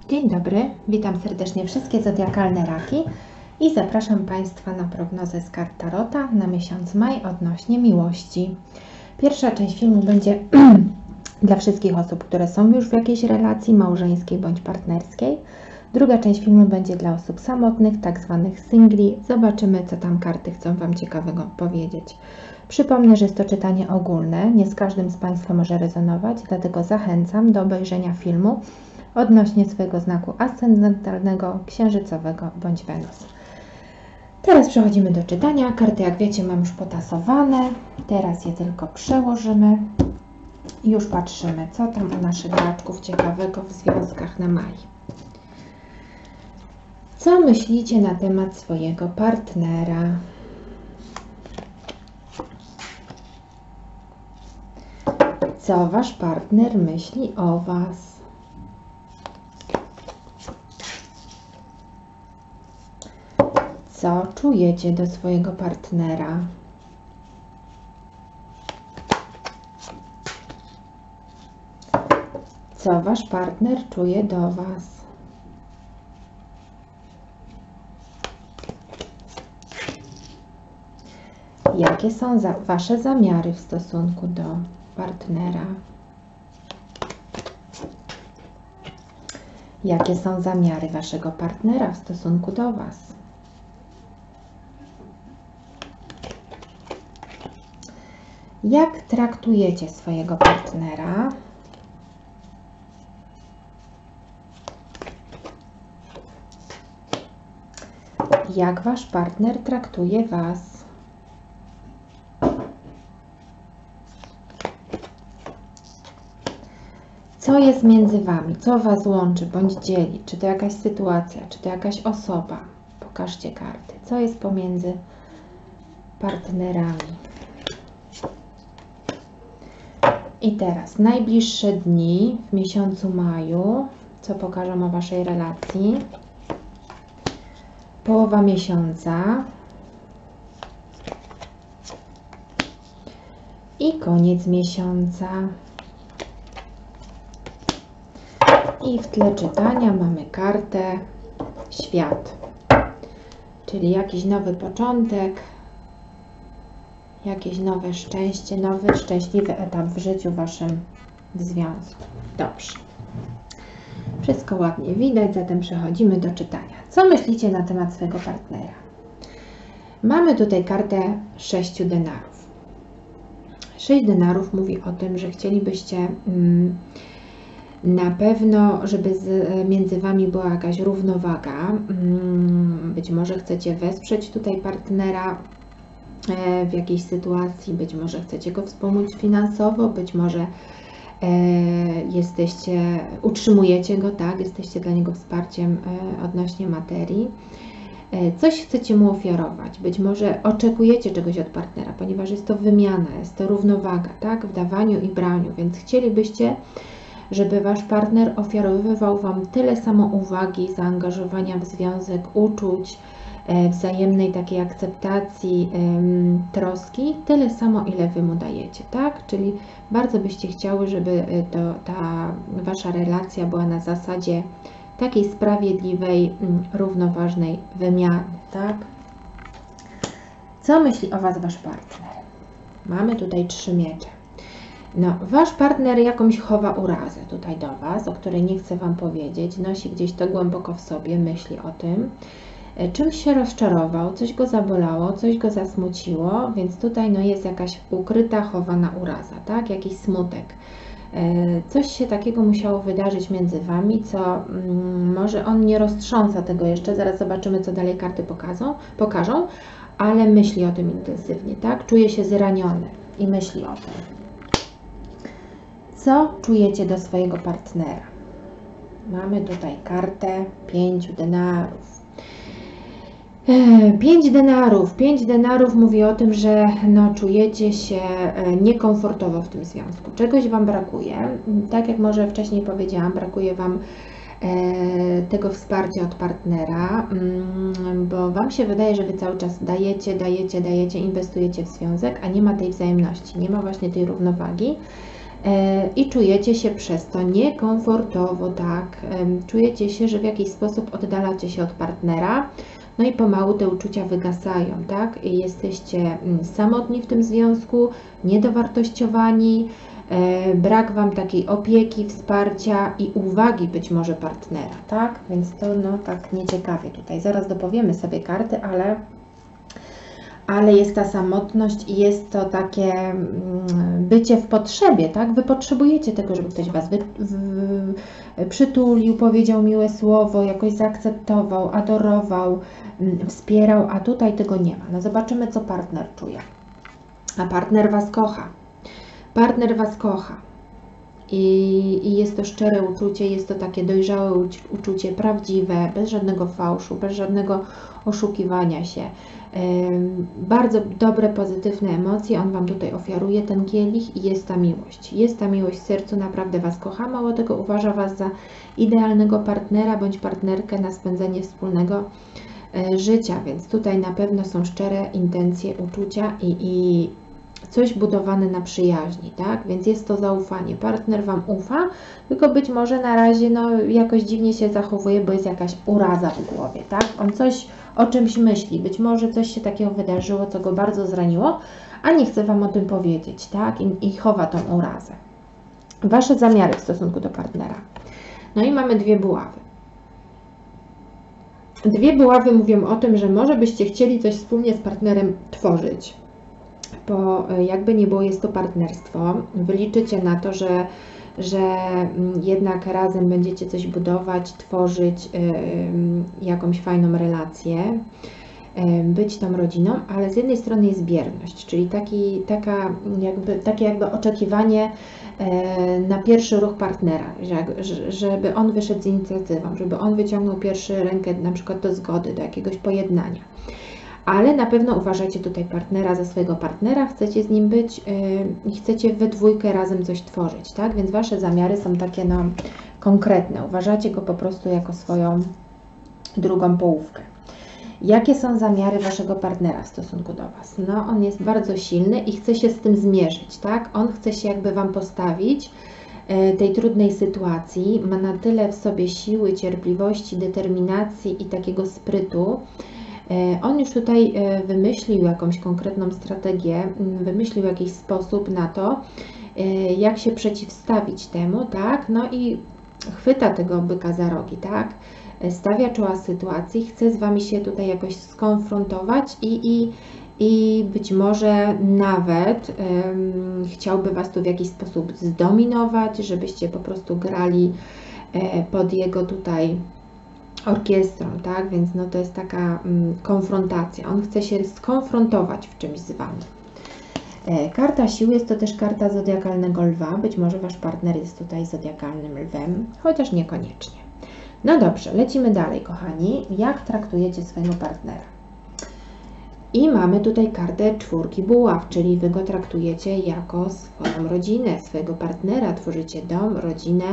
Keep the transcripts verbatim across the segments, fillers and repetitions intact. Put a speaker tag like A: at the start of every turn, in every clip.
A: Dzień dobry, witam serdecznie wszystkie zodiakalne raki i zapraszam Państwa na prognozę z kart Tarota na miesiąc maj odnośnie miłości. Pierwsza część filmu będzie dla wszystkich osób, które są już w jakiejś relacji małżeńskiej bądź partnerskiej. Druga część filmu będzie dla osób samotnych, tak zwanych singli. Zobaczymy, co tam karty chcą Wam ciekawego powiedzieć. Przypomnę, że jest to czytanie ogólne, nie z każdym z Państwa może rezonować, dlatego zachęcam do obejrzenia filmu odnośnie swojego znaku ascendentalnego, księżycowego bądź Wenus. Teraz przechodzimy do czytania. Karty, jak wiecie, mam już potasowane. Teraz je tylko przełożymy i już patrzymy, co tam u naszych raczków ciekawego w związkach na maj. Co myślicie na temat swojego partnera? Co Wasz partner myśli o Was? Co czujecie do swojego partnera? Co Wasz partner czuje do Was? Jakie są za Wasze zamiary w stosunku do partnera? Jakie są zamiary Waszego partnera w stosunku do Was? Jak traktujecie swojego partnera? Jak Wasz partner traktuje Was? Co jest między Wami? Co Was łączy bądź dzieli? Czy to jakaś sytuacja? Czy to jakaś osoba? Pokażcie karty. Co jest pomiędzy partnerami? I teraz najbliższe dni w miesiącu maju. Co pokażą o Waszej relacji? Połowa miesiąca. I koniec miesiąca. I w tle czytania mamy kartę Świat, czyli jakiś nowy początek, jakieś nowe szczęście, nowy szczęśliwy etap w życiu Waszym w związku. Dobrze. Wszystko ładnie widać, zatem przechodzimy do czytania. Co myślicie na temat swojego partnera? Mamy tutaj kartę sześciu denarów. Sześć denarów mówi o tym, że chcielibyście mm, na pewno, żeby z, między Wami była jakaś równowaga. Być może chcecie wesprzeć tutaj partnera w jakiejś sytuacji, być może chcecie go wspomóc finansowo, być może jesteście, utrzymujecie go, tak, jesteście dla niego wsparciem odnośnie materii. Coś chcecie mu ofiarować, być może oczekujecie czegoś od partnera, ponieważ jest to wymiana, jest to równowaga, tak, w dawaniu i braniu, więc chcielibyście, żeby Wasz partner ofiarowywał Wam tyle samo uwagi, zaangażowania w związek, uczuć, wzajemnej takiej akceptacji, troski, tyle samo, ile Wy mu dajecie, tak? Czyli bardzo byście chciały, żeby to, ta Wasza relacja była na zasadzie takiej sprawiedliwej, równoważnej wymiany, tak? Co myśli o Was Wasz partner? Mamy tutaj trzy miecze. No, Wasz partner jakąś chowa urazę tutaj do Was, o której nie chcę Wam powiedzieć, nosi gdzieś to głęboko w sobie, myśli o tym. Czymś się rozczarował, coś go zabolało, coś go zasmuciło, więc tutaj no, jest jakaś ukryta, chowana uraza, tak? Jakiś smutek. Coś się takiego musiało wydarzyć między Wami, co mm, może on nie roztrząsa tego jeszcze, zaraz zobaczymy, co dalej karty pokażą, pokażą, ale myśli o tym intensywnie, tak? Czuje się zraniony i myśli o tym. Co czujecie do swojego partnera? Mamy tutaj kartę pięciu denarów. Pięć denarów. Pięć denarów mówi o tym, że no, czujecie się niekomfortowo w tym związku. Czegoś Wam brakuje. Tak jak może wcześniej powiedziałam, brakuje Wam tego wsparcia od partnera, bo Wam się wydaje, że Wy cały czas dajecie, dajecie, dajecie, inwestujecie w związek, a nie ma tej wzajemności, nie ma właśnie tej równowagi. i czujecie się przez to niekomfortowo, tak? Czujecie się, że w jakiś sposób oddalacie się od partnera, no i pomału te uczucia wygasają, tak? I jesteście samotni w tym związku, niedowartościowani, brak Wam takiej opieki, wsparcia i uwagi być może partnera, tak? Więc to no tak nieciekawie tutaj. Zaraz dopowiemy sobie karty, ale ale jest ta samotność i jest to takie bycie w potrzebie, tak? Wy potrzebujecie tego, żeby ktoś Was wy, w, przytulił, powiedział miłe słowo, jakoś zaakceptował, adorował, wspierał, a tutaj tego nie ma. No zobaczymy, co partner czuje. A partner Was kocha. Partner Was kocha. I, I jest to szczere uczucie, jest to takie dojrzałe uczucie, prawdziwe, bez żadnego fałszu, bez żadnego oszukiwania się. Bardzo dobre, pozytywne emocje On Wam tutaj ofiaruje, ten kielich, i jest ta miłość. Jest ta miłość w sercu, naprawdę Was kocha, mało tego, uważa Was za idealnego partnera bądź partnerkę na spędzenie wspólnego życia, więc tutaj na pewno są szczere intencje, uczucia i, i coś budowane na przyjaźni, tak? Więc jest to zaufanie. Partner Wam ufa, tylko być może na razie no, jakoś dziwnie się zachowuje, bo jest jakaś uraza w głowie, tak? On coś o czymś myśli, być może coś się takiego wydarzyło, co go bardzo zraniło, a nie chce Wam o tym powiedzieć, tak? I, i chowa tą urazę. Wasze zamiary w stosunku do partnera. No i mamy dwie buławy. Dwie buławy mówią o tym, że może byście chcieli coś wspólnie z partnerem tworzyć, bo jakby nie było, jest to partnerstwo. Wyliczycie na to, że, że jednak razem będziecie coś budować, tworzyć yy, jakąś fajną relację, yy, być tą rodziną, ale z jednej strony jest bierność, czyli taki, taka jakby, takie jakby oczekiwanie yy, na pierwszy ruch partnera, że, żeby on wyszedł z inicjatywą, żeby on wyciągnął pierwszy rękę na przykład do zgody, do jakiegoś pojednania. Ale na pewno uważacie tutaj partnera za swojego partnera, chcecie z nim być i yy, chcecie we dwójkę razem coś tworzyć, tak? Więc Wasze zamiary są takie no, konkretne. Uważacie go po prostu jako swoją drugą połówkę. Jakie są zamiary Waszego partnera w stosunku do Was? No, on jest bardzo silny i chce się z tym zmierzyć, tak? On chce się jakby Wam postawić yy, tej trudnej sytuacji, ma na tyle w sobie siły, cierpliwości, determinacji i takiego sprytu. On już tutaj wymyślił jakąś konkretną strategię, wymyślił jakiś sposób na to, jak się przeciwstawić temu, tak? No i chwyta tego byka za rogi, tak? Stawia czoła sytuacji, chce z Wami się tutaj jakoś skonfrontować i, i, i być może nawet um, chciałby Was tu w jakiś sposób zdominować, żebyście po prostu grali pod jego tutaj orkiestrą, tak? Więc no to jest taka mm, konfrontacja. On chce się skonfrontować w czymś z Wami. E, karta siły jest to też karta zodiakalnego lwa. Być może Wasz partner jest tutaj zodiakalnym lwem, chociaż niekoniecznie. No dobrze, lecimy dalej, kochani. Jak traktujecie swojego partnera? I mamy tutaj kartę czwórki buław, czyli Wy go traktujecie jako swoją rodzinę, swojego partnera. Tworzycie dom, rodzinę,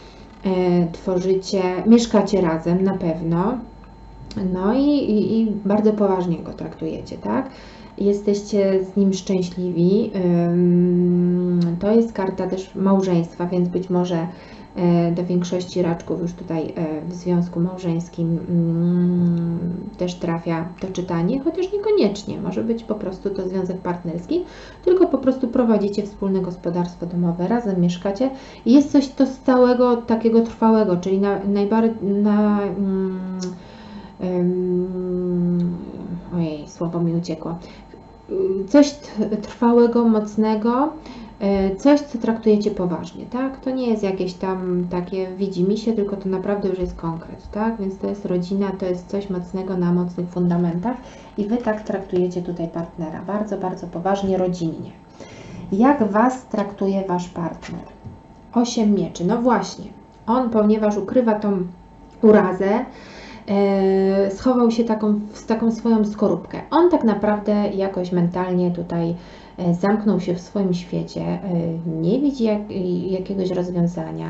A: tworzycie, mieszkacie razem na pewno, no i, i, i bardzo poważnie go traktujecie, tak? Jesteście z nim szczęśliwi. To jest karta też małżeństwa, więc być może do większości raczków już tutaj w związku małżeńskim też trafia to czytanie, chociaż niekoniecznie, może być po prostu to związek partnerski, tylko po prostu prowadzicie wspólne gospodarstwo domowe, razem mieszkacie i jest coś to stałego, takiego trwałego, czyli na, najbardziej na um, ojej, słowo mi uciekło, coś trwałego, mocnego, coś, co traktujecie poważnie, tak? To nie jest jakieś tam takie widzimisię, tylko to naprawdę już jest konkret, tak? Więc to jest rodzina, to jest coś mocnego na mocnych fundamentach i Wy tak traktujecie tutaj partnera, bardzo, bardzo poważnie, rodzinnie. Jak Was traktuje Wasz partner? Osiem mieczy, no właśnie, on, ponieważ ukrywa tą urazę, e, schował się taką, w taką swoją skorupkę. On tak naprawdę jakoś mentalnie tutaj zamknął się w swoim świecie, nie widzi jak, jakiegoś rozwiązania,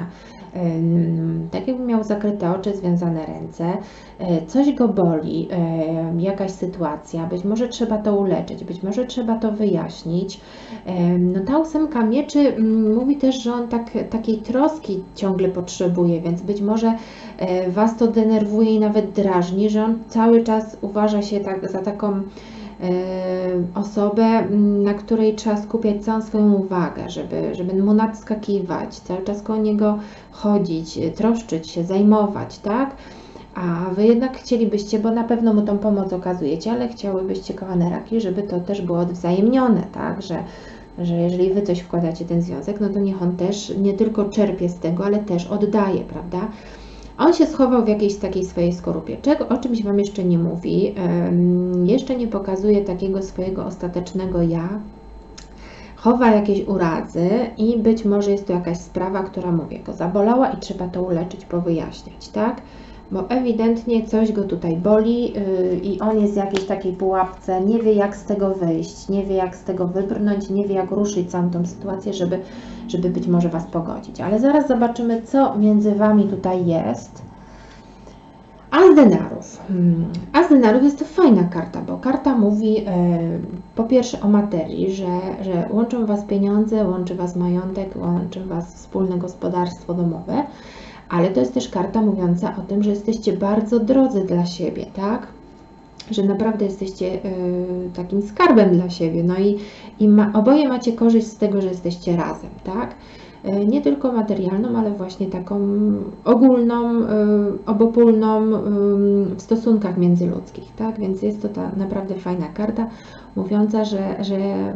A: tak jakby miał zakryte oczy, związane ręce, coś go boli, jakaś sytuacja, być może trzeba to uleczyć, być może trzeba to wyjaśnić. No ta ósemka mieczy mówi też, że on tak, takiej troski ciągle potrzebuje, więc być może Was to denerwuje i nawet drażni, że on cały czas uważa się tak, za taką osobę, na której trzeba skupiać całą swoją uwagę, żeby, żeby mu nadskakiwać, cały czas koło niego chodzić, troszczyć się, zajmować, tak? A Wy jednak chcielibyście, bo na pewno mu tą pomoc okazujecie, ale chciałybyście, kochane raki, żeby to też było odwzajemnione, tak? Że, że jeżeli Wy coś wkładacie w ten związek, no to niech on też nie tylko czerpie z tego, ale też oddaje, prawda? On się schował w jakiejś takiej swojej skorupie, czego, o czymś Wam jeszcze nie mówi, um, jeszcze nie pokazuje takiego swojego ostatecznego ja, chowa jakieś urazy i być może jest to jakaś sprawa, która, mówię, go zabolała i trzeba to uleczyć, powyjaśniać, tak? Bo ewidentnie coś go tutaj boli yy, i on jest w jakiejś takiej pułapce, nie wie jak z tego wyjść, nie wie jak z tego wybrnąć, nie wie jak ruszyć całą tą sytuację, żeby, żeby być może Was pogodzić. Ale zaraz zobaczymy, co między Wami tutaj jest. As denarów. As denarów jest to fajna karta, bo karta mówi yy, po pierwsze o materii, że, że łączą Was pieniądze, łączy Was majątek, łączy Was wspólne gospodarstwo domowe, ale to jest też karta mówiąca o tym, że jesteście bardzo drodzy dla siebie, tak? Że naprawdę jesteście yy, takim skarbem dla siebie, no i, i ma, oboje macie korzyść z tego, że jesteście razem, tak? Yy, nie tylko materialną, ale właśnie taką ogólną, yy, obopólną yy, w stosunkach międzyludzkich, tak? Więc jest to ta naprawdę fajna karta, mówiąca, że, że yy,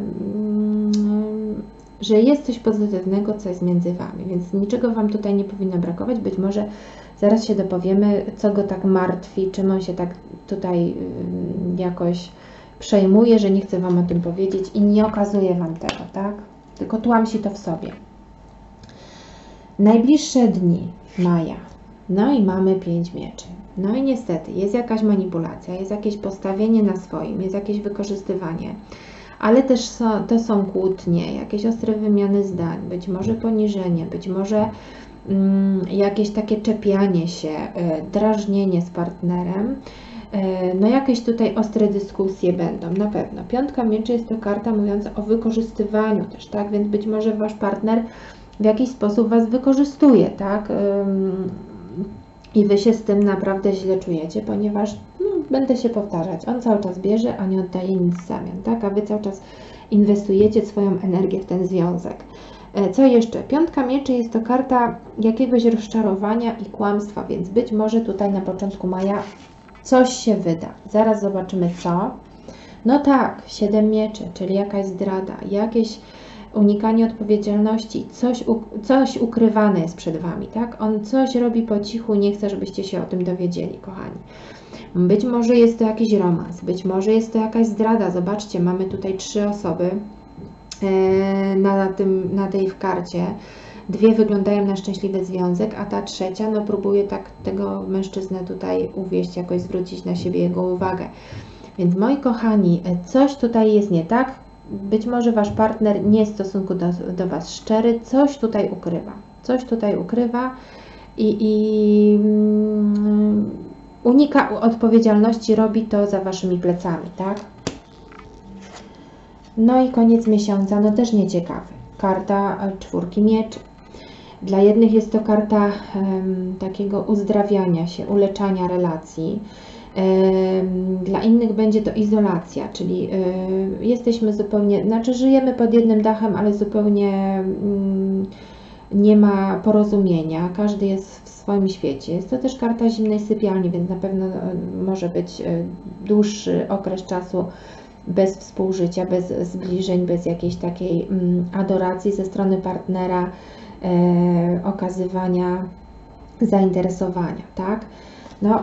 A: że jest coś pozytywnego, co jest między Wami, więc niczego Wam tutaj nie powinno brakować. Być może zaraz się dopowiemy, co go tak martwi, czym on się tak tutaj jakoś przejmuje, że nie chce Wam o tym powiedzieć i nie okazuje Wam tego, tak? Tylko tłamsi to w sobie. Najbliższe dni maja. No i mamy pięć mieczy. No i niestety jest jakaś manipulacja, jest jakieś postawienie na swoim, jest jakieś wykorzystywanie. Ale też są, to są kłótnie, jakieś ostre wymiany zdań, być może poniżenie, być może mm, jakieś takie czepianie się, y, drażnienie z partnerem. Y, no jakieś tutaj ostre dyskusje będą, na pewno. Piątka mieczy jest to karta mówiąca o wykorzystywaniu też, tak? Więc być może Wasz partner w jakiś sposób Was wykorzystuje, tak? Ym, I Wy się z tym naprawdę źle czujecie, ponieważ, no, będę się powtarzać, on cały czas bierze, a nie oddaje nic w zamian, tak? A Wy cały czas inwestujecie swoją energię w ten związek. Co jeszcze? Piątka mieczy jest to karta jakiegoś rozczarowania i kłamstwa, więc być może tutaj na początku maja coś się wyda. Zaraz zobaczymy co. No tak, siedem mieczy, czyli jakaś zdrada, jakieś unikanie odpowiedzialności, coś, coś ukrywane jest przed Wami, tak? On coś robi po cichu, nie chce, żebyście się o tym dowiedzieli, kochani. Być może jest to jakiś romans, być może jest to jakaś zdrada. Zobaczcie, mamy tutaj trzy osoby na, tym, na tej w karcie. Dwie wyglądają na szczęśliwy związek, a ta trzecia, no próbuje tak tego mężczyznę tutaj uwieść, jakoś zwrócić na siebie jego uwagę. Więc moi kochani, coś tutaj jest nie tak. Być może Wasz partner nie jest w stosunku do, do Was szczery, coś tutaj ukrywa. Coś tutaj ukrywa i, i um, unika odpowiedzialności, robi to za Waszymi plecami, tak? No i koniec miesiąca, no też nieciekawy. Karta czwórki mieczy. Dla jednych jest to karta um, takiego uzdrawiania się, uleczania relacji. Dla innych będzie to izolacja, czyli jesteśmy zupełnie, znaczy żyjemy pod jednym dachem, ale zupełnie nie ma porozumienia, każdy jest w swoim świecie. Jest to też karta zimnej sypialni, więc na pewno może być dłuższy okres czasu bez współżycia, bez zbliżeń, bez jakiejś takiej adoracji ze strony partnera, okazywania zainteresowania, tak? No,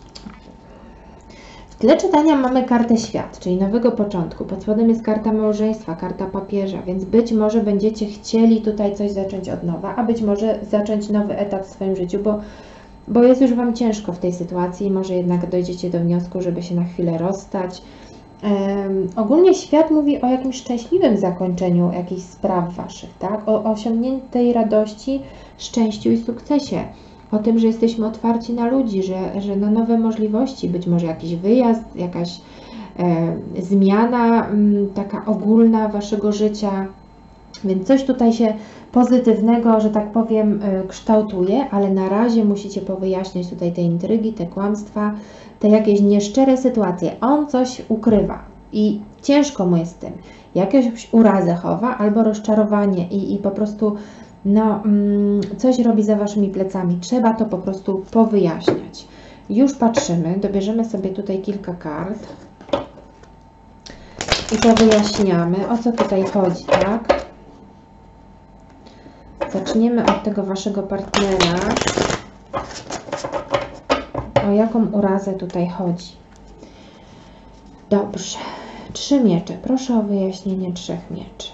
A: w tle czytania mamy kartę świat, czyli nowego początku. Pod spodem jest karta małżeństwa, karta papieża, więc być może będziecie chcieli tutaj coś zacząć od nowa, a być może zacząć nowy etap w swoim życiu, bo, bo jest już Wam ciężko w tej sytuacji i może jednak dojdziecie do wniosku, żeby się na chwilę rozstać. Um, ogólnie świat mówi o jakimś szczęśliwym zakończeniu jakichś spraw Waszych, tak? O osiągniętej radości szczęściu i sukcesie, o tym, że jesteśmy otwarci na ludzi, że, że na nowe możliwości, być może jakiś wyjazd, jakaś e, zmiana m, taka ogólna waszego życia, więc coś tutaj się pozytywnego, że tak powiem, e, kształtuje, ale na razie musicie powyjaśniać tutaj te intrygi, te kłamstwa, te jakieś nieszczere sytuacje. On coś ukrywa i ciężko mu jest z tym. Jakąś urazę chowa albo rozczarowanie i, i po prostu no, mm, coś robi za waszymi plecami. Trzeba to po prostu powyjaśniać. Już patrzymy, dobierzemy sobie tutaj kilka kart i powyjaśniamy, o co tutaj chodzi, tak? Zaczniemy od tego waszego partnera. O jaką urazę tutaj chodzi? Dobrze. Trzy miecze. Proszę o wyjaśnienie trzech mieczy.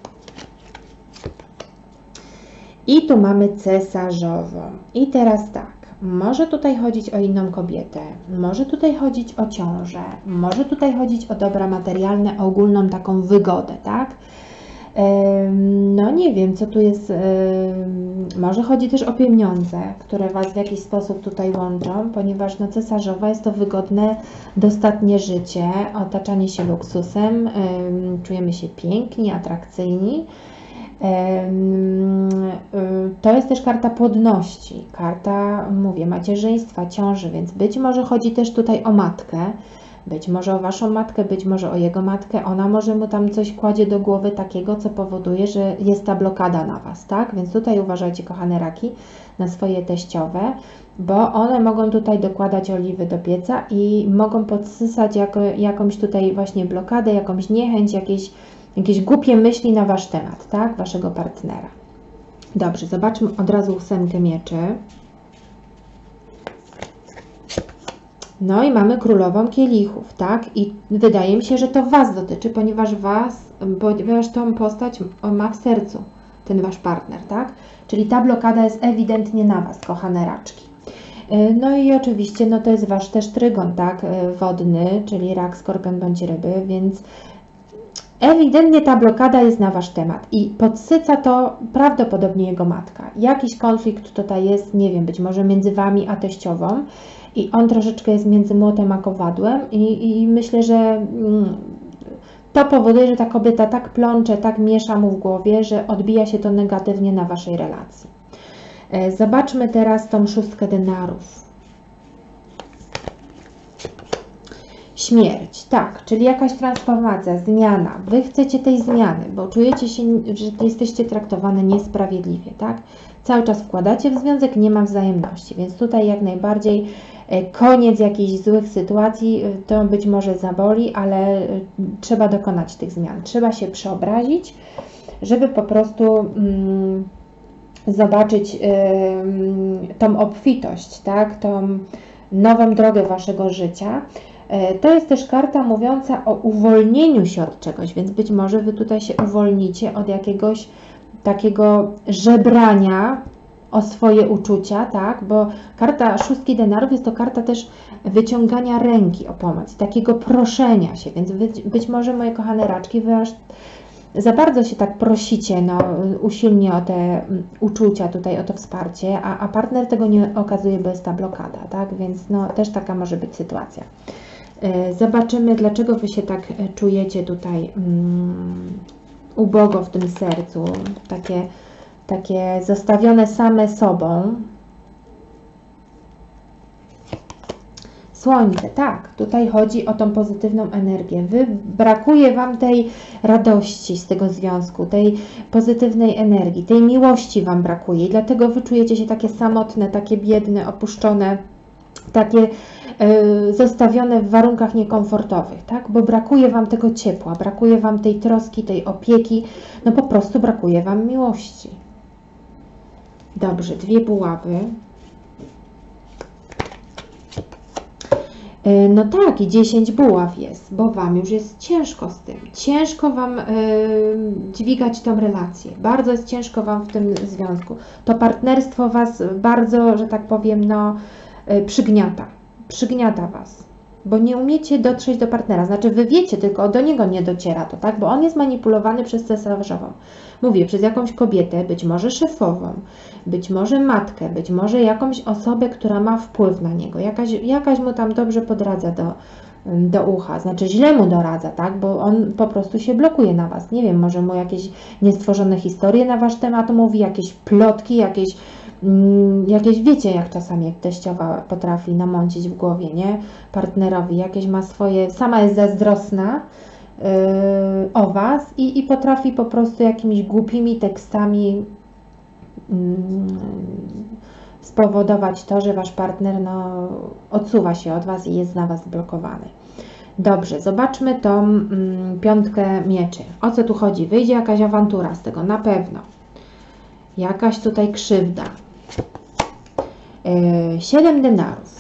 A: I tu mamy cesarzową. I teraz tak. Może tutaj chodzić o inną kobietę. Może tutaj chodzić o ciążę. Może tutaj chodzić o dobra materialne, ogólną taką wygodę, tak? No nie wiem, co tu jest, może chodzi też o pieniądze, które Was w jakiś sposób tutaj łączą, ponieważ no cesarzowa jest to wygodne, dostatnie życie, otaczanie się luksusem, czujemy się piękni, atrakcyjni. To jest też karta płodności, karta, mówię, macierzyństwa, ciąży, więc być może chodzi też tutaj o matkę, być może o waszą matkę, być może o jego matkę, ona może mu tam coś kładzie do głowy takiego, co powoduje, że jest ta blokada na was, tak? Więc tutaj uważajcie, kochane raki, na swoje teściowe, bo one mogą tutaj dokładać oliwy do pieca i mogą podsysać jako, jakąś tutaj właśnie blokadę, jakąś niechęć, jakieś, jakieś głupie myśli na wasz temat, tak? Waszego partnera. Dobrze, zobaczmy od razu ósemkę mieczy. No i mamy królową kielichów, tak? I wydaje mi się, że to was dotyczy, ponieważ was, ponieważ tą postać ma w sercu ten wasz partner, tak? Czyli ta blokada jest ewidentnie na was, kochane raczki. No i oczywiście, no to jest wasz też trygon, tak? Wodny, czyli rak, skorpion bądź ryby, więc ewidentnie ta blokada jest na wasz temat i podsyca to prawdopodobnie jego matka. Jakiś konflikt tutaj jest, nie wiem, być może między wami a teściową, i on troszeczkę jest między młotem a kowadłem i, i myślę, że mm, to powoduje, że ta kobieta tak plącze, tak miesza mu w głowie, że odbija się to negatywnie na waszej relacji. E, zobaczmy teraz tą szóstkę denarów. Śmierć, tak, czyli jakaś transformacja, zmiana. Wy chcecie tej zmiany, bo czujecie się, że jesteście traktowane niesprawiedliwie, tak? Cały czas wkładacie w związek, nie ma wzajemności, więc tutaj jak najbardziej koniec jakichś złych sytuacji, to być może zaboli, ale trzeba dokonać tych zmian. Trzeba się przeobrazić, żeby po prostu mm, zobaczyć y, tą obfitość, tak? Tą nową drogę waszego życia. To jest też karta mówiąca o uwolnieniu się od czegoś, więc być może wy tutaj się uwolnicie od jakiegoś takiego żebrania o swoje uczucia, tak? Bo karta szóstki denarów jest to karta też wyciągania ręki o pomoc, takiego proszenia się, więc być, być może, moje kochane raczki, wy aż za bardzo się tak prosicie, no, usilnie o te uczucia tutaj, o to wsparcie, a, a partner tego nie okazuje, bo jest ta blokada, tak? Więc no, też taka może być sytuacja. Zobaczymy, dlaczego wy się tak czujecie tutaj um, ubogo w tym sercu, takie, takie zostawione same sobą. Słońce, tak, tutaj chodzi o tą pozytywną energię. Wy, brakuje wam tej radości z tego związku, tej pozytywnej energii, tej miłości wam brakuje i dlatego wy czujecie się takie samotne, takie biedne, opuszczone, takie y, zostawione w warunkach niekomfortowych, tak? Bo brakuje wam tego ciepła, brakuje wam tej troski, tej opieki, no po prostu brakuje wam miłości. Dobrze, dwie buławy. No tak, i dziesięć buław jest, bo wam już jest ciężko z tym. Ciężko wam y, dźwigać tą relację. Bardzo jest ciężko wam w tym związku. To partnerstwo was bardzo, że tak powiem, no, y, przygniata. Przygniata was. bo nie umiecie dotrzeć do partnera, znaczy wy wiecie, tylko do niego nie dociera to, tak, bo on jest manipulowany przez cesarzową. Mówię, przez jakąś kobietę, być może szefową, być może matkę, być może jakąś osobę, która ma wpływ na niego, jakaś, jakaś mu tam dobrze podradza do, do ucha, znaczy źle mu doradza, tak, bo on po prostu się blokuje na was, nie wiem, może mu jakieś niestworzone historie na wasz temat mówi, jakieś plotki, jakieś jakieś, wiecie, jak czasami jak teściowa potrafi namącić w głowie, nie? Partnerowi, jakieś ma swoje, sama jest zazdrosna yy, o was i, i potrafi po prostu jakimiś głupimi tekstami yy, spowodować to, że wasz partner no, odsuwa się od was i jest na was zblokowany. Dobrze, zobaczmy tą yy, piątkę mieczy. O co tu chodzi? Wyjdzie jakaś awantura z tego, na pewno. Jakaś tutaj krzywda. Siedem denarów.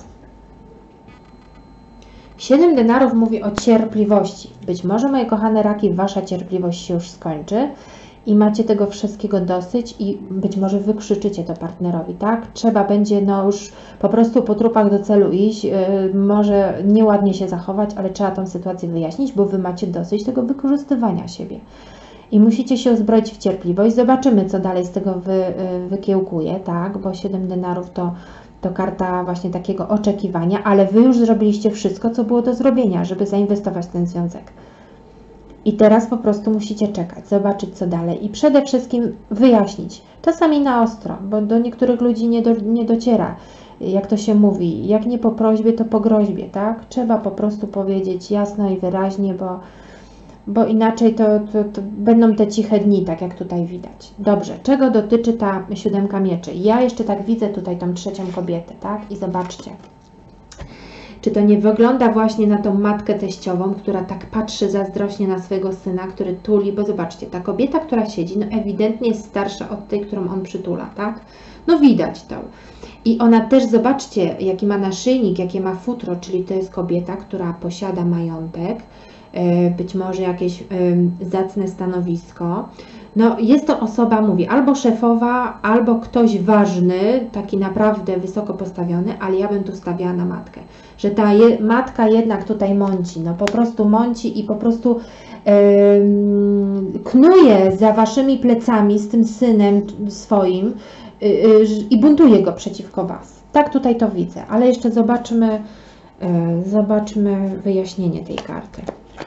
A: Siedem denarów mówi o cierpliwości. Być może, moje kochane raki, wasza cierpliwość się już skończy i macie tego wszystkiego dosyć i być może wykrzyczycie to partnerowi, tak? Trzeba będzie no już po prostu po trupach do celu iść, yy, może nieładnie się zachować, ale trzeba tą sytuację wyjaśnić, bo wy macie dosyć tego wykorzystywania siebie. I musicie się uzbroić w cierpliwość. Zobaczymy, co dalej z tego wy, wykiełkuje, tak? Bo siedem denarów to, to karta właśnie takiego oczekiwania, ale wy już zrobiliście wszystko, co było do zrobienia, żeby zainwestować w ten związek. I teraz po prostu musicie czekać, zobaczyć, co dalej i przede wszystkim wyjaśnić. Czasami na ostro, bo do niektórych ludzi nie, do, nie dociera, jak to się mówi. Jak nie po prośbie, to po groźbie, tak? Trzeba po prostu powiedzieć jasno i wyraźnie, bo bo inaczej to, to, to będą te ciche dni, tak jak tutaj widać. Dobrze, czego dotyczy ta siódemka mieczy? Ja jeszcze tak widzę tutaj tą trzecią kobietę, tak? I zobaczcie, czy to nie wygląda właśnie na tą matkę teściową, która tak patrzy zazdrośnie na swojego syna, który tuli, bo zobaczcie, ta kobieta, która siedzi, no ewidentnie jest starsza od tej, którą on przytula, tak? No widać to. I ona też, zobaczcie, jaki ma naszyjnik, jakie ma futro, czyli to jest kobieta, która posiada majątek, być może jakieś zacne stanowisko. No jest to osoba, mówię, albo szefowa, albo ktoś ważny, taki naprawdę wysoko postawiony, ale ja bym tu stawiała na matkę, że ta je, matka jednak tutaj mąci, no po prostu mąci i po prostu yy, knuje za waszymi plecami z tym synem swoim yy, yy, i buntuje go przeciwko was. Tak tutaj to widzę, ale jeszcze zobaczmy, yy, zobaczmy wyjaśnienie tej karty.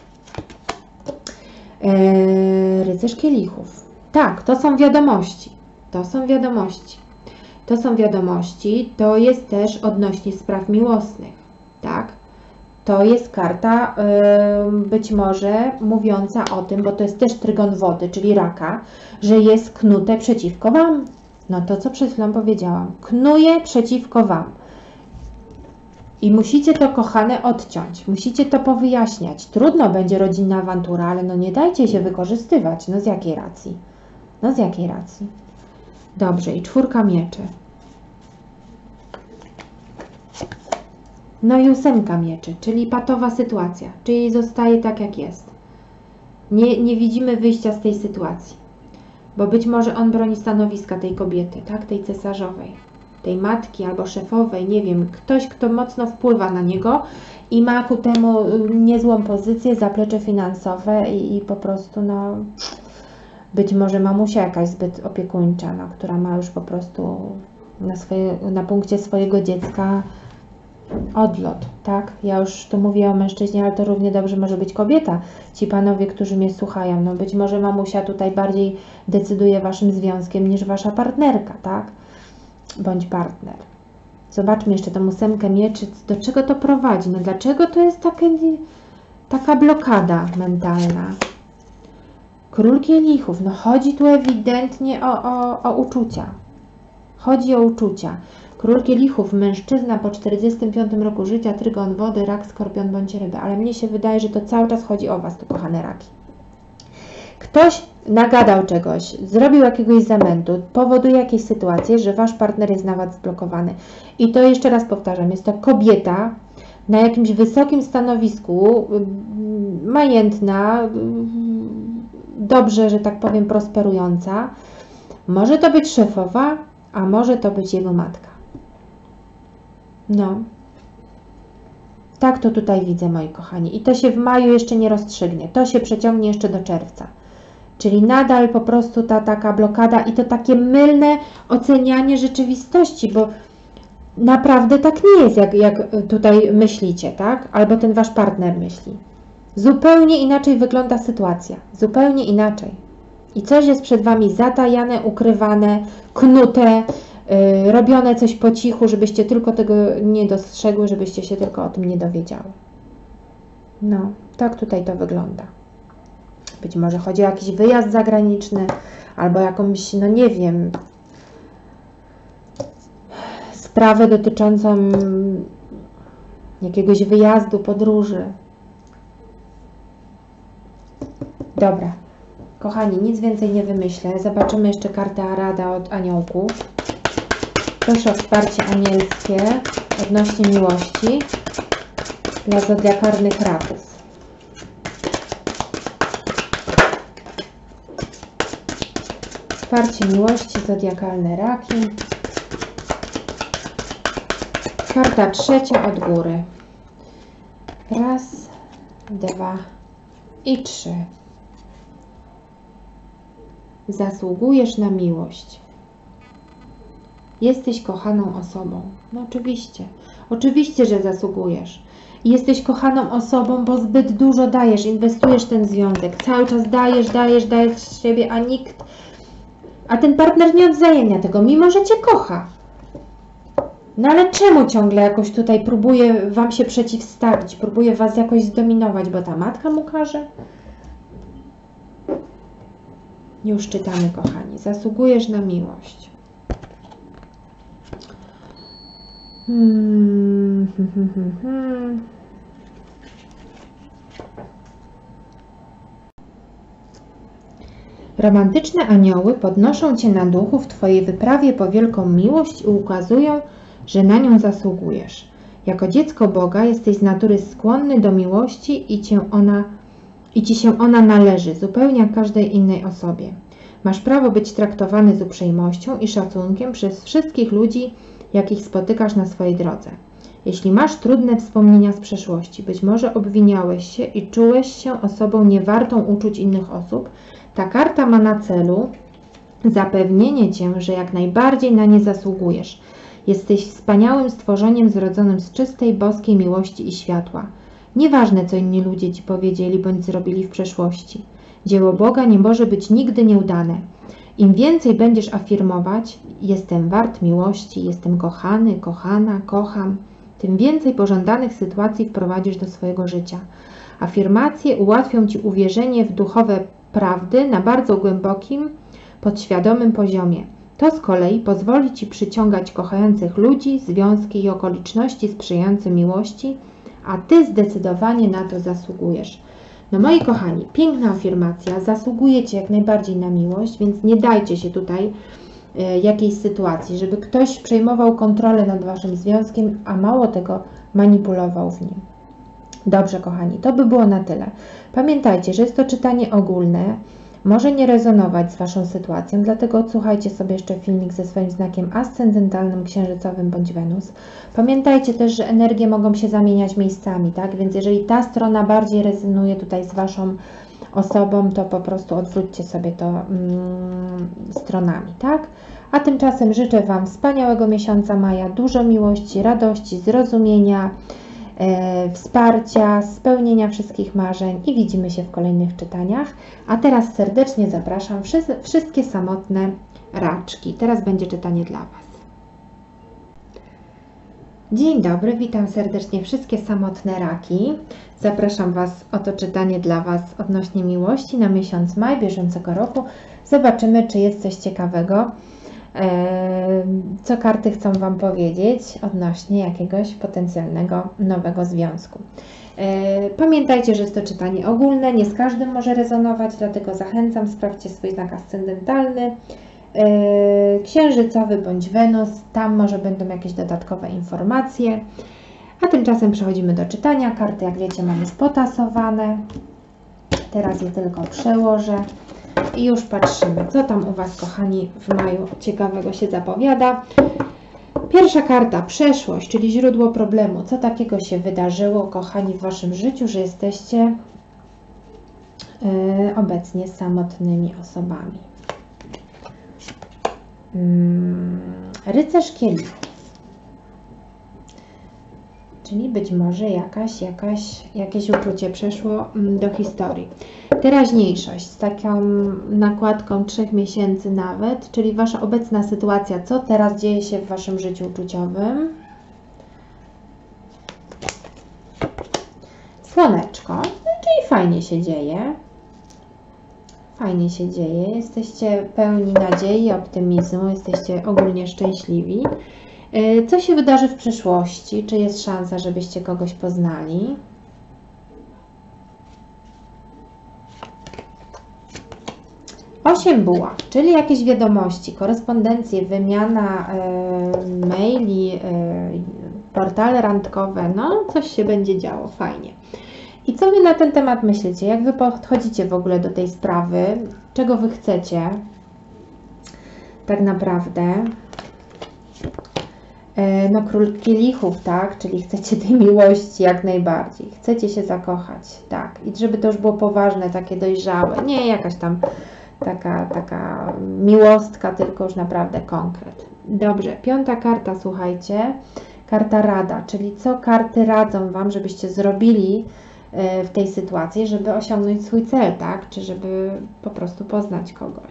A: Eee, rycerz kielichów. Tak, to są wiadomości. To są wiadomości. To są wiadomości. To jest też odnośnie spraw miłosnych. Tak? To jest karta yy, być może mówiąca o tym, bo to jest też trygon wody, czyli raka, że jest knute przeciwko wam. No to, co przed chwilą powiedziałam. Knuje przeciwko wam. I musicie to, kochane, odciąć. Musicie to powyjaśniać. Trudno będzie rodzinna awantura, ale no nie dajcie się wykorzystywać. No z jakiej racji? No z jakiej racji? Dobrze, i czwórka mieczy. No i ósemka mieczy, czyli patowa sytuacja. Czyli zostaje tak, jak jest. Nie, nie widzimy wyjścia z tej sytuacji. Bo być może on broni stanowiska tej kobiety, tak? Tej cesarzowej. Tej matki albo szefowej, nie wiem, ktoś, kto mocno wpływa na niego i ma ku temu niezłą pozycję, zaplecze finansowe i, i po prostu, no, być może mamusia jakaś zbyt opiekuńcza, no, która ma już po prostu na, swoje, na punkcie swojego dziecka odlot, tak? Ja już tu mówię o mężczyźnie, ale to równie dobrze może być kobieta. Ci panowie, którzy mnie słuchają, no być może mamusia tutaj bardziej decyduje waszym związkiem niż wasza partnerka, tak? Bądź partner. Zobaczmy jeszcze tę ósemkę mieczy. Do czego to prowadzi? No dlaczego to jest takie, taka blokada mentalna? Król kielichów. No chodzi tu ewidentnie o, o, o uczucia. Chodzi o uczucia. Król kielichów, mężczyzna po czterdziestym piątym roku życia, trygon wody, rak, skorpion bądź ryba. Ale mnie się wydaje, że to cały czas chodzi o was, tu kochane raki. Ktoś nagadał czegoś, zrobił jakiegoś zamętu, powoduje jakieś sytuacje, że wasz partner jest na was zblokowany. I to jeszcze raz powtarzam, jest to kobieta na jakimś wysokim stanowisku, majętna, dobrze, że tak powiem, prosperująca. Może to być szefowa, a może to być jego matka. No. Tak to tutaj widzę, moi kochani. I to się w maju jeszcze nie rozstrzygnie. To się przeciągnie jeszcze do czerwca. Czyli nadal po prostu ta taka blokada i to takie mylne ocenianie rzeczywistości, bo naprawdę tak nie jest, jak, jak tutaj myślicie, tak? Albo ten wasz partner myśli. Zupełnie inaczej wygląda sytuacja. Zupełnie inaczej. I coś jest przed wami zatajane, ukrywane, knute, yy, robione coś po cichu, żebyście tylko tego nie dostrzegły, żebyście się tylko o tym nie dowiedziały. No, tak tutaj to wygląda. Być może chodzi o jakiś wyjazd zagraniczny, albo jakąś, no nie wiem, sprawę dotyczącą jakiegoś wyjazdu, podróży. Dobra, kochani, nic więcej nie wymyślę. Zobaczymy jeszcze kartę Rada od aniołków. Proszę o wsparcie anielskie odnośnie miłości dla zodiakalnych raków. Wsparcie miłości, zodiakalne raki. Karta trzecia od góry. Raz, dwa i trzy. Zasługujesz na miłość. Jesteś kochaną osobą. No oczywiście. Oczywiście, że zasługujesz. Jesteś kochaną osobą, bo zbyt dużo dajesz, inwestujesz w ten związek. Cały czas dajesz, dajesz, dajesz z siebie, a nikt... A ten partner nie odwzajemnia tego, mimo że Cię kocha. No ale czemu ciągle jakoś tutaj próbuje Wam się przeciwstawić, próbuje Was jakoś zdominować, bo ta matka mu każe? Już czytamy, kochani. Zasługujesz na miłość. Hmm, hmm, hmm, hmm, hmm. Romantyczne anioły podnoszą Cię na duchu w Twojej wyprawie po wielką miłość i ukazują, że na nią zasługujesz. Jako dziecko Boga jesteś z natury skłonny do miłości i, cię ona, i Ci się ona należy, zupełnie jak każdej innej osobie. Masz prawo być traktowany z uprzejmością i szacunkiem przez wszystkich ludzi, jakich spotykasz na swojej drodze. Jeśli masz trudne wspomnienia z przeszłości, być może obwiniałeś się i czułeś się osobą niewartą uczuć innych osób, ta karta ma na celu zapewnienie Cię, że jak najbardziej na nie zasługujesz. Jesteś wspaniałym stworzeniem zrodzonym z czystej, boskiej miłości i światła. Nieważne, co inni ludzie Ci powiedzieli bądź zrobili w przeszłości. Dzieło Boga nie może być nigdy nieudane. Im więcej będziesz afirmować, jestem wart miłości, jestem kochany, kochana, kocham, tym więcej pożądanych sytuacji wprowadzisz do swojego życia. Afirmacje ułatwią Ci uwierzenie w duchowe prawdy na bardzo głębokim, podświadomym poziomie. To z kolei pozwoli Ci przyciągać kochających ludzi, związki i okoliczności sprzyjające miłości, a Ty zdecydowanie na to zasługujesz. No moi kochani, piękna afirmacja, zasługujecie jak najbardziej na miłość, więc nie dajcie się tutaj y, jakiejś sytuacji, żeby ktoś przejmował kontrolę nad Waszym związkiem, a mało tego manipulował w nim. Dobrze, kochani, to by było na tyle. Pamiętajcie, że jest to czytanie ogólne, może nie rezonować z Waszą sytuacją, dlatego odsłuchajcie sobie jeszcze filmik ze swoim znakiem ascendentalnym, księżycowym bądź Wenus. Pamiętajcie też, że energie mogą się zamieniać miejscami, tak? Więc jeżeli ta strona bardziej rezonuje tutaj z Waszą osobą, to po prostu odwróćcie sobie to mm, stronami, tak? A tymczasem życzę Wam wspaniałego miesiąca maja, dużo miłości, radości, zrozumienia, E, wsparcia, spełnienia wszystkich marzeń i widzimy się w kolejnych czytaniach. A teraz serdecznie zapraszam wszyscy, wszystkie samotne raczki. Teraz będzie czytanie dla Was. Dzień dobry, witam serdecznie wszystkie samotne raki. Zapraszam Was o to czytanie dla Was odnośnie miłości na miesiąc maj bieżącego roku. Zobaczymy, czy jest coś ciekawego, co karty chcą Wam powiedzieć odnośnie jakiegoś potencjalnego nowego związku. Pamiętajcie, że jest to czytanie ogólne, nie z każdym może rezonować, dlatego zachęcam, sprawdźcie swój znak ascendentalny, księżycowy bądź Wenus, tam może będą jakieś dodatkowe informacje. A tymczasem przechodzimy do czytania. Karty, jak wiecie, mamy spotasowane. Teraz je tylko przełożę. I już patrzymy, co tam u Was, kochani, w maju ciekawego się zapowiada. Pierwsza karta, przeszłość, czyli źródło problemu. Co takiego się wydarzyło, kochani, w Waszym życiu, że jesteście yy, obecnie samotnymi osobami? Yy, rycerz kielichów. Czyli być może jakaś, jakaś, jakieś uczucie przeszło do historii. Teraźniejszość z taką nakładką trzech miesięcy nawet, czyli Wasza obecna sytuacja, co teraz dzieje się w Waszym życiu uczuciowym. Słoneczko, czyli fajnie się dzieje. Fajnie się dzieje, jesteście pełni nadziei, optymizmu, jesteście ogólnie szczęśliwi. Co się wydarzy w przyszłości? Czy jest szansa, żebyście kogoś poznali? Osiem buław, czyli jakieś wiadomości, korespondencje, wymiana e, maili, e, portale randkowe, no coś się będzie działo, fajnie. I co Wy na ten temat myślicie? Jak Wy podchodzicie w ogóle do tej sprawy? Czego Wy chcecie tak naprawdę? No, król kielichów, tak, czyli chcecie tej miłości jak najbardziej, chcecie się zakochać, tak, i żeby to już było poważne, takie dojrzałe, nie jakaś tam taka, taka miłostka, tylko już naprawdę konkret. Dobrze, piąta karta, słuchajcie, karta rada, czyli co karty radzą Wam, żebyście zrobili w tej sytuacji, żeby osiągnąć swój cel, tak, czy żeby po prostu poznać kogoś.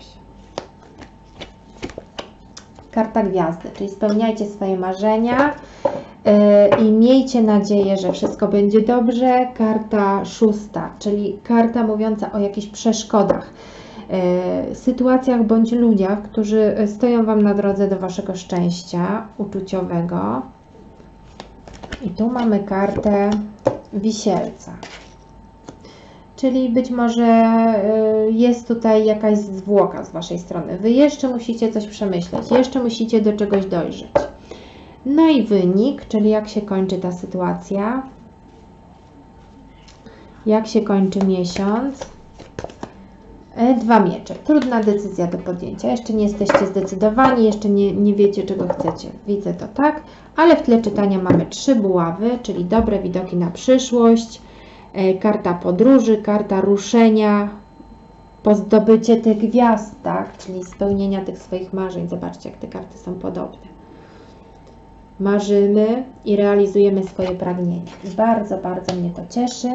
A: Karta gwiazdy, czyli spełniajcie swoje marzenia yy, i miejcie nadzieję, że wszystko będzie dobrze. Karta szósta, czyli karta mówiąca o jakichś przeszkodach, yy, sytuacjach bądź ludziach, którzy stoją Wam na drodze do Waszego szczęścia uczuciowego. I tu mamy kartę wisielca. Czyli być może jest tutaj jakaś zwłoka z Waszej strony. Wy jeszcze musicie coś przemyśleć, jeszcze musicie do czegoś dojrzeć. No i wynik, czyli jak się kończy ta sytuacja. Jak się kończy miesiąc. Dwa miecze. Trudna decyzja do podjęcia. Jeszcze nie jesteście zdecydowani, jeszcze nie, nie wiecie, czego chcecie. Widzę to tak, ale w tle czytania mamy trzy buławy, czyli dobre widoki na przyszłość. Karta podróży, karta ruszenia, pozdobycie tych gwiazd, tak? Czyli spełnienia tych swoich marzeń. Zobaczcie, jak te karty są podobne. Marzymy i realizujemy swoje pragnienia. I bardzo, bardzo mnie to cieszy.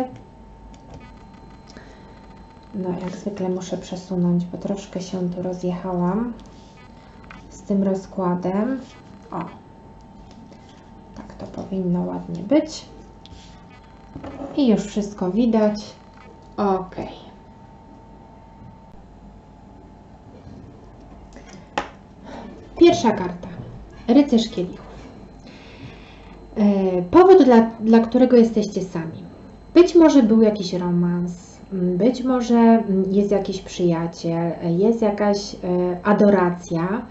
A: No, jak zwykle muszę przesunąć, bo troszkę się tu rozjechałam z tym rozkładem. O, tak to powinno ładnie być. I już wszystko widać. Ok. Pierwsza karta. Rycerz kielichów. E, powód, dla, dla którego jesteście sami. Być może był jakiś romans, być może jest jakiś przyjaciel, jest jakaś e, adoracja,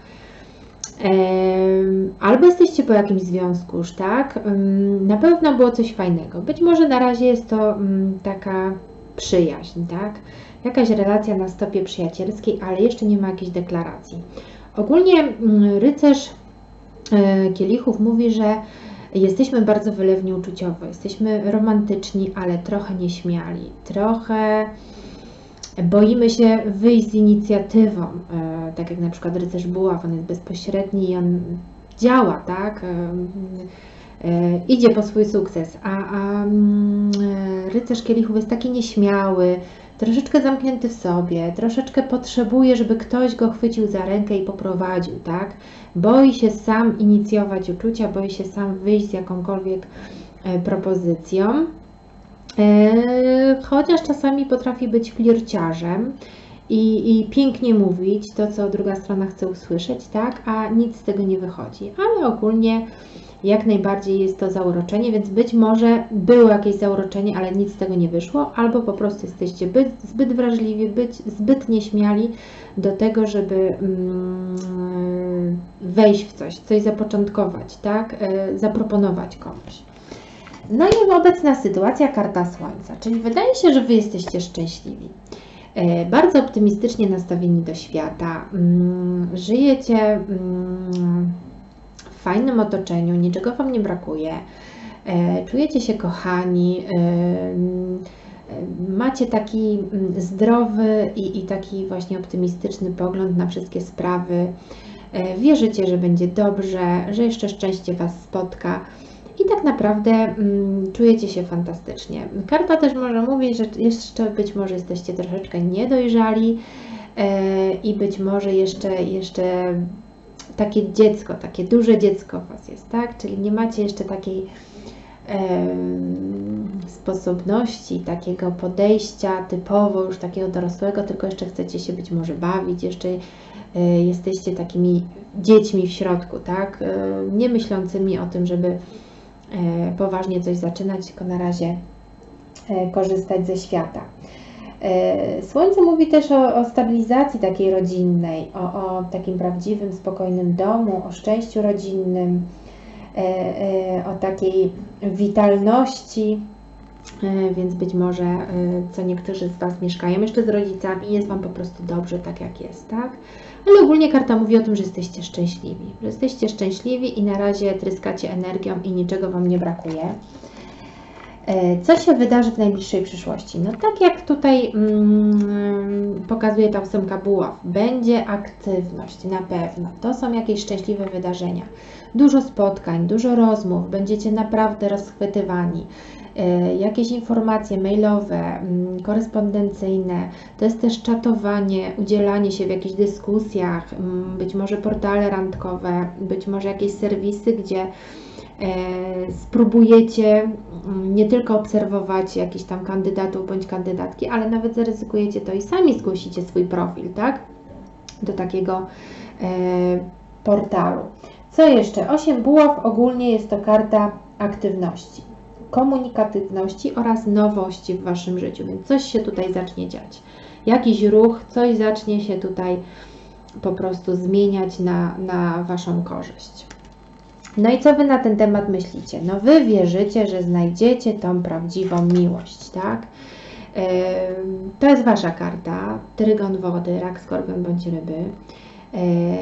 A: albo jesteście po jakimś związku już, tak? Na pewno było coś fajnego. Być może na razie jest to taka przyjaźń, tak? Jakaś relacja na stopie przyjacielskiej, ale jeszcze nie ma jakiejś deklaracji. Ogólnie rycerz kielichów mówi, że jesteśmy bardzo wylewni uczuciowo, jesteśmy romantyczni, ale trochę nieśmiali, trochę boimy się wyjść z inicjatywą, e, tak jak na przykład rycerz buław, on jest bezpośredni i on działa, tak? E, e, idzie po swój sukces, a, a e, rycerz kielichów jest taki nieśmiały, troszeczkę zamknięty w sobie, troszeczkę potrzebuje, żeby ktoś go chwycił za rękę i poprowadził, tak? Boi się sam inicjować uczucia, boi się sam wyjść z jakąkolwiek e, propozycją. Chociaż czasami potrafi być flirciarzem i, i pięknie mówić to, co druga strona chce usłyszeć, tak, a nic z tego nie wychodzi. Ale ogólnie jak najbardziej jest to zauroczenie, więc być może było jakieś zauroczenie, ale nic z tego nie wyszło, albo po prostu jesteście zbyt, zbyt wrażliwi, być, zbyt nieśmiali do tego, żeby mm, wejść w coś, coś zapoczątkować, tak, zaproponować komuś. No i obecna sytuacja, karta słońca, czyli wydaje się, że Wy jesteście szczęśliwi, bardzo optymistycznie nastawieni do świata, żyjecie fajnym otoczeniu, niczego Wam nie brakuje, czujecie się kochani, macie taki zdrowy i, i taki właśnie optymistyczny pogląd na wszystkie sprawy, wierzycie, że będzie dobrze, że jeszcze szczęście Was spotka i tak naprawdę mm, czujecie się fantastycznie. Karta też może mówić, że jeszcze być może jesteście troszeczkę niedojrzali e, i być może jeszcze, jeszcze takie dziecko, takie duże dziecko w Was jest, tak? Czyli nie macie jeszcze takiej e, sposobności, takiego podejścia typowo już takiego dorosłego, tylko jeszcze chcecie się być może bawić, jeszcze e, jesteście takimi dziećmi w środku, tak? E, nie myślącymi o tym, żeby e, poważnie coś zaczynać, tylko na razie e, korzystać ze świata. Słońce mówi też o, o stabilizacji takiej rodzinnej, o, o takim prawdziwym, spokojnym domu, o szczęściu rodzinnym, o takiej witalności, więc być może co niektórzy z Was mieszkają jeszcze z rodzicami i jest Wam po prostu dobrze tak jak jest, tak? Ale ogólnie karta mówi o tym, że jesteście szczęśliwi, że jesteście szczęśliwi i na razie tryskacie energią i niczego Wam nie brakuje. Co się wydarzy w najbliższej przyszłości? No tak jak tutaj mm, pokazuje ta ósemka buław, będzie aktywność na pewno. To są jakieś szczęśliwe wydarzenia. Dużo spotkań, dużo rozmów, będziecie naprawdę rozchwytywani. E, jakieś informacje mailowe, mm, korespondencyjne, to jest też czatowanie, udzielanie się w jakichś dyskusjach, mm, być może portale randkowe, być może jakieś serwisy, gdzie spróbujecie nie tylko obserwować jakichś tam kandydatów bądź kandydatki, ale nawet zaryzykujecie to i sami zgłosicie swój profil, tak? Do takiego e, portalu. Co jeszcze? osiem buław ogólnie jest to karta aktywności, komunikatywności oraz nowości w Waszym życiu, więc coś się tutaj zacznie dziać. Jakiś ruch, coś zacznie się tutaj po prostu zmieniać na, na Waszą korzyść. No i co Wy na ten temat myślicie? No Wy wierzycie, że znajdziecie tą prawdziwą miłość, tak? Yy, to jest Wasza karta, trygon wody, rak, skorpion bądź ryby. Yy,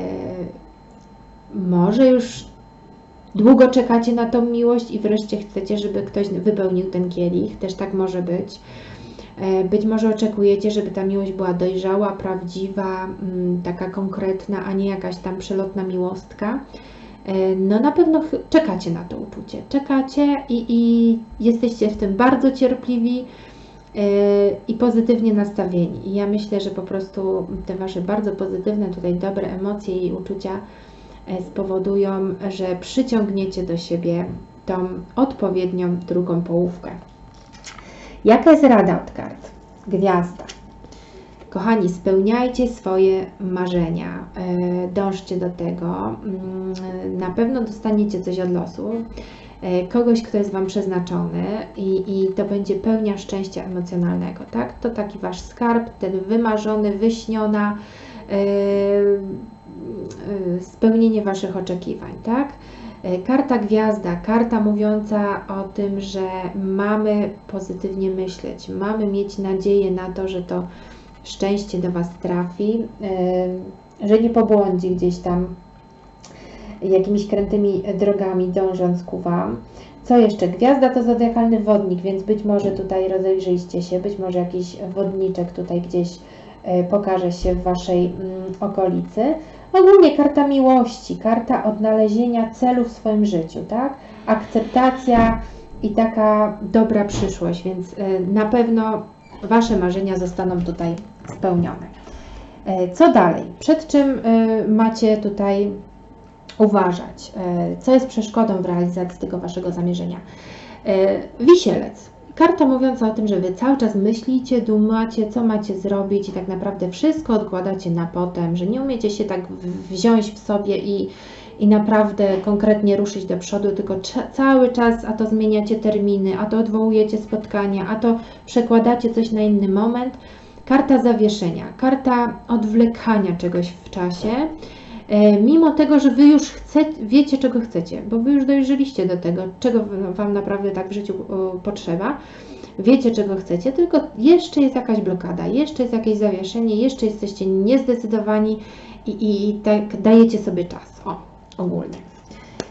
A: może już długo czekacie na tą miłość i wreszcie chcecie, żeby ktoś wypełnił ten kielich, też tak może być. Yy, być może oczekujecie, żeby ta miłość była dojrzała, prawdziwa, yy, taka konkretna, a nie jakaś tam przelotna miłostka. No na pewno czekacie na to uczucie, czekacie i, i jesteście w tym bardzo cierpliwi yy, i pozytywnie nastawieni. I ja myślę, że po prostu te Wasze bardzo pozytywne, tutaj dobre emocje i uczucia yy, spowodują, że przyciągniecie do siebie tą odpowiednią drugą połówkę. Jaka jest rada od kart? Gwiazda. Kochani, spełniajcie swoje marzenia, dążcie do tego, na pewno dostaniecie coś od losu, kogoś, kto jest Wam przeznaczony i, i to będzie pełnia szczęścia emocjonalnego, tak? To taki Wasz skarb, ten wymarzony, wyśniona, spełnienie Waszych oczekiwań, tak? Karta gwiazda, karta mówiąca o tym, że mamy pozytywnie myśleć, mamy mieć nadzieję na to, że to szczęście do Was trafi, że nie pobłądzi gdzieś tam jakimiś krętymi drogami dążąc ku Wam. Co jeszcze? Gwiazda to zodiakalny wodnik, więc być może tutaj rozejrzyjcie się, być może jakiś wodniczek tutaj gdzieś pokaże się w Waszej okolicy. Ogólnie karta miłości, karta odnalezienia celu w swoim życiu, tak? Akceptacja i taka dobra przyszłość, więc na pewno Wasze marzenia zostaną tutaj spełnione. Co dalej? Przed czym macie tutaj uważać? Co jest przeszkodą w realizacji tego Waszego zamierzenia? Wisielec. Karta mówiąca o tym, że Wy cały czas myślicie, dumacie, co macie zrobić i tak naprawdę wszystko odkładacie na potem, że nie umiecie się tak wziąć w sobie i, i naprawdę konkretnie ruszyć do przodu, tylko cały czas a to zmieniacie terminy, a to odwołujecie spotkania, a to przekładacie coś na inny moment. Karta zawieszenia, karta odwlekania czegoś w czasie, mimo tego, że Wy już chce, wiecie, czego chcecie, bo Wy już dojrzeliście do tego, czego Wam naprawdę tak w życiu potrzeba, wiecie, czego chcecie, tylko jeszcze jest jakaś blokada, jeszcze jest jakieś zawieszenie, jeszcze jesteście niezdecydowani i, i, i tak dajecie sobie czas, o, ogólnie.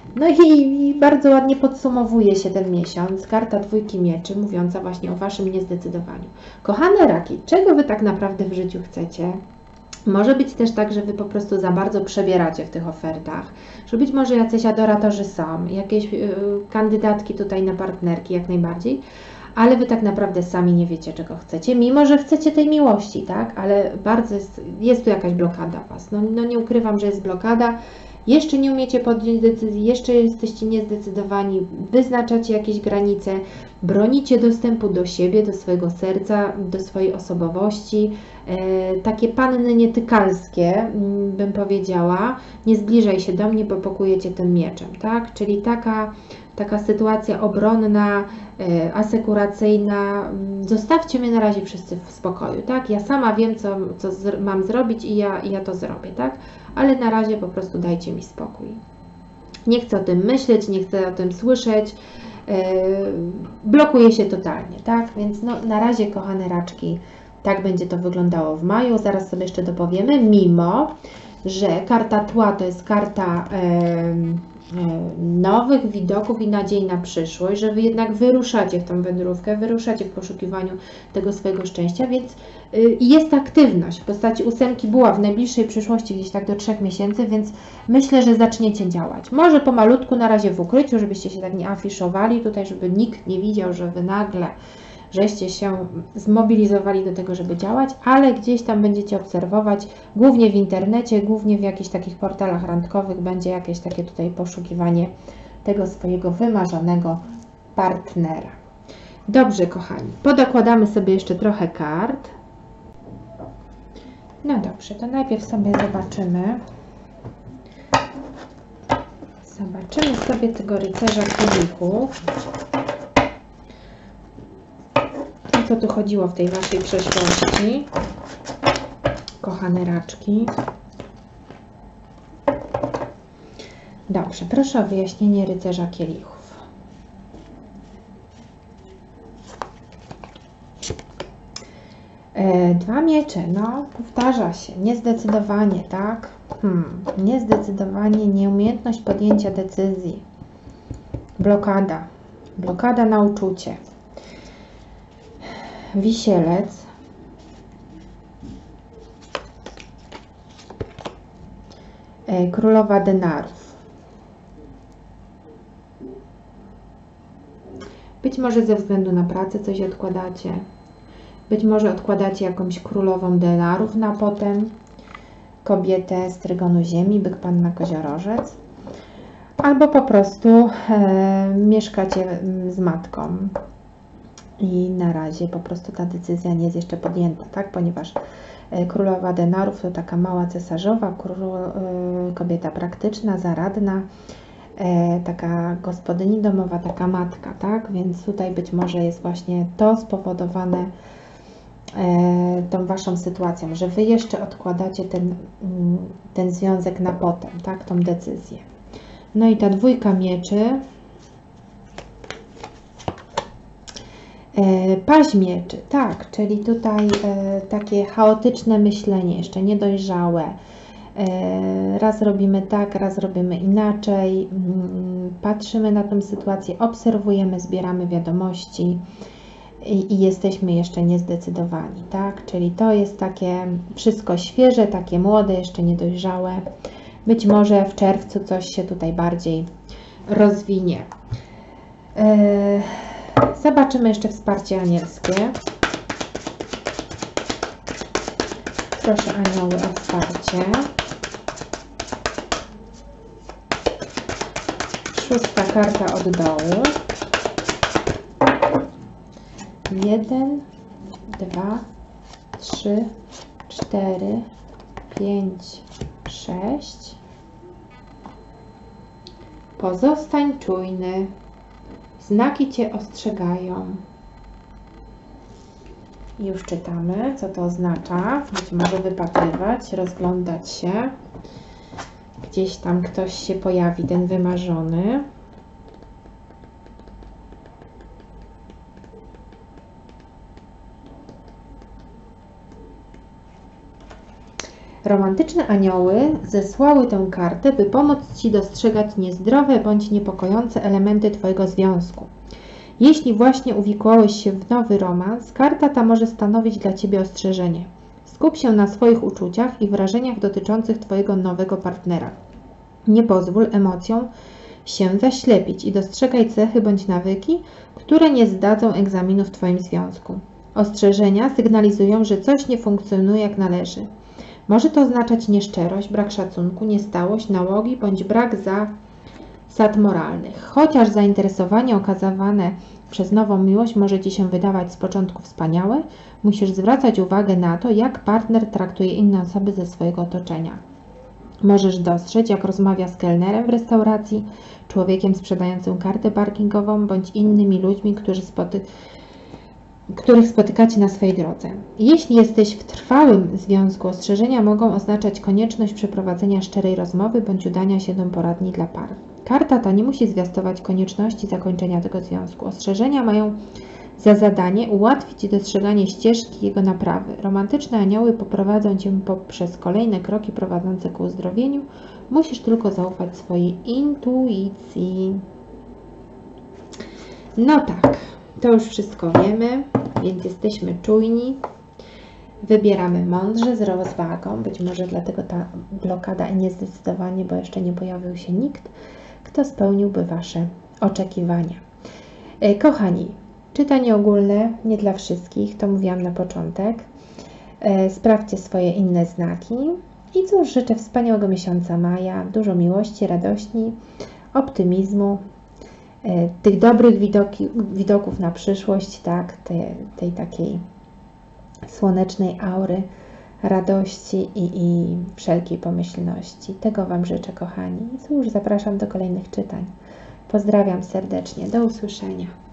A: No i, i bardzo ładnie podsumowuje się ten miesiąc. Karta dwójki mieczy, mówiąca właśnie o Waszym niezdecydowaniu. Kochane raki, czego Wy tak naprawdę w życiu chcecie? Może być też tak, że Wy po prostu za bardzo przebieracie w tych ofertach, że być może jacyś adoratorzy są, jakieś yy, kandydatki tutaj na partnerki jak najbardziej, ale Wy tak naprawdę sami nie wiecie, czego chcecie, mimo że chcecie tej miłości, tak? Ale bardzo jest, jest tu jakaś blokada Was. No, no nie ukrywam, że jest blokada. Jeszcze nie umiecie podjąć decyzji, jeszcze jesteście niezdecydowani, wyznaczacie jakieś granice, bronicie dostępu do siebie, do swojego serca, do swojej osobowości. E, takie panny nietykalskie, bym powiedziała, nie zbliżaj się do mnie, bo pokujecie tym mieczem, tak? Czyli taka, taka sytuacja obronna, e, asekuracyjna, zostawcie mnie na razie wszyscy w spokoju, tak? Ja sama wiem, co, co z, mam zrobić i ja, i ja to zrobię, tak? Ale na razie po prostu dajcie mi spokój. Nie chcę o tym myśleć, nie chcę o tym słyszeć, yy, blokuje się totalnie, tak? Więc no, na razie, kochane raczki, tak będzie to wyglądało w maju. Zaraz sobie jeszcze dopowiemy, mimo że karta tła to jest karta yy, yy, nowych widoków i nadziei na przyszłość, że Wy jednak wyruszacie w tą wędrówkę, wyruszacie w poszukiwaniu tego swojego szczęścia, więc yy, jest aktywność w postaci ósemki buław w najbliższej przyszłości, gdzieś tak do trzech miesięcy, więc myślę, że zaczniecie działać. Może pomalutku, na razie w ukryciu, żebyście się tak nie afiszowali tutaj, żeby nikt nie widział, że Wy nagle żeście się zmobilizowali do tego, żeby działać, ale gdzieś tam będziecie obserwować, głównie w internecie, głównie w jakichś takich portalach randkowych będzie jakieś takie tutaj poszukiwanie tego swojego wymarzonego partnera. Dobrze, kochani, podokładamy sobie jeszcze trochę kart. No dobrze, to najpierw sobie zobaczymy. Zobaczymy sobie tego rycerza kielichów. O co tu chodziło w tej Waszej przeszłości, kochane raczki? Dobrze, proszę o wyjaśnienie rycerza kielichów. Dwa miecze, no powtarza się, niezdecydowanie, tak? Hmm, niezdecydowanie, nieumiejętność podjęcia decyzji, blokada, blokada na uczucie, wisielec, królowa denarów. Być może ze względu na pracę coś odkładacie. Być może odkładacie jakąś królową denarów na potem, kobietę z trygonu ziemi, byk, panna, koziorożec, albo po prostu e, mieszkacie z matką i na razie po prostu ta decyzja nie jest jeszcze podjęta, tak? Ponieważ e, królowa denarów to taka mała cesarzowa, król, e, kobieta praktyczna, zaradna, e, taka gospodyni domowa, taka matka, tak? Więc tutaj być może jest właśnie to spowodowane tą Waszą sytuacją, że Wy jeszcze odkładacie ten, ten związek na potem, tak, tą decyzję. No i ta dwójka mieczy, e, paź mieczy, tak, czyli tutaj e, takie chaotyczne myślenie, jeszcze niedojrzałe. E, raz robimy tak, raz robimy inaczej, mm, patrzymy na tę sytuację, obserwujemy, zbieramy wiadomości, I, i jesteśmy jeszcze niezdecydowani, tak? Czyli to jest takie wszystko świeże, takie młode, jeszcze niedojrzałe. Być może w czerwcu coś się tutaj bardziej rozwinie. Yy, zobaczymy jeszcze wsparcie anielskie. Proszę anioły o wsparcie. Szósta karta od dołu. Jeden, dwa, trzy, cztery, pięć, sześć. Pozostań czujny. Znaki Cię ostrzegają. Już czytamy, co to oznacza. Być może wypatrywać, rozglądać się. Gdzieś tam ktoś się pojawi, ten wymarzony. Romantyczne anioły zesłały tę kartę, by pomóc Ci dostrzegać niezdrowe bądź niepokojące elementy Twojego związku. Jeśli właśnie uwikłałeś się w nowy romans, karta ta może stanowić dla Ciebie ostrzeżenie. Skup się na swoich uczuciach i wrażeniach dotyczących Twojego nowego partnera. Nie pozwól emocjom się zaślepić i dostrzegaj cechy bądź nawyki, które nie zdadzą egzaminu w Twoim związku. Ostrzeżenia sygnalizują, że coś nie funkcjonuje jak należy. Może to oznaczać nieszczerość, brak szacunku, niestałość, nałogi bądź brak zasad moralnych. Chociaż zainteresowanie okazywane przez nową miłość może Ci się wydawać z początku wspaniałe, musisz zwracać uwagę na to, jak partner traktuje inne osoby ze swojego otoczenia. Możesz dostrzec, jak rozmawia z kelnerem w restauracji, człowiekiem sprzedającym kartę parkingową bądź innymi ludźmi, którzy spoty których spotykacie na swojej drodze. Jeśli jesteś w trwałym związku, ostrzeżenia mogą oznaczać konieczność przeprowadzenia szczerej rozmowy bądź udania się do poradni dla par. Karta ta nie musi zwiastować konieczności zakończenia tego związku. Ostrzeżenia mają za zadanie ułatwić dostrzeganie ścieżki jego naprawy. Romantyczne anioły poprowadzą Cię poprzez kolejne kroki prowadzące ku uzdrowieniu. Musisz tylko zaufać swojej intuicji. No tak, to już wszystko wiemy, więc jesteśmy czujni. Wybieramy mądrze, z rozwagą. Być może dlatego ta blokada i niezdecydowanie, bo jeszcze nie pojawił się nikt, kto spełniłby Wasze oczekiwania. Kochani, czytanie ogólne, nie dla wszystkich, to mówiłam na początek. Sprawdźcie swoje inne znaki. I cóż, życzę wspaniałego miesiąca maja, dużo miłości, radości, optymizmu, tych dobrych widoki, widoków na przyszłość, tak, tej, tej takiej słonecznej aury, radości i, i wszelkiej pomyślności. Tego Wam życzę, kochani. I cóż, zapraszam do kolejnych czytań. Pozdrawiam serdecznie. Do usłyszenia.